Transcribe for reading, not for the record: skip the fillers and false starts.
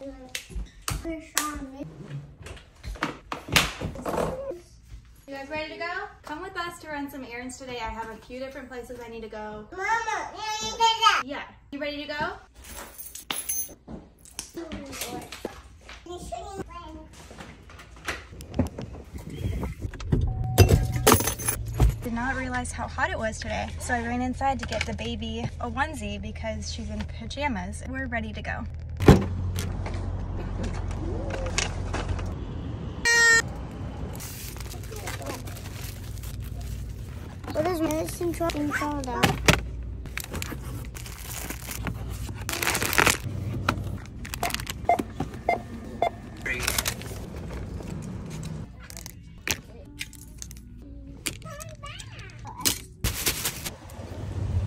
You guys ready to go? Come with us to run some errands today. I have a few different places I need to go. Mama, Yeah. You ready to go? Did not realize how hot it was today, so I ran inside to get the baby a onesie because she's in pajamas. We're ready to go. What is medicine truck in Colorado?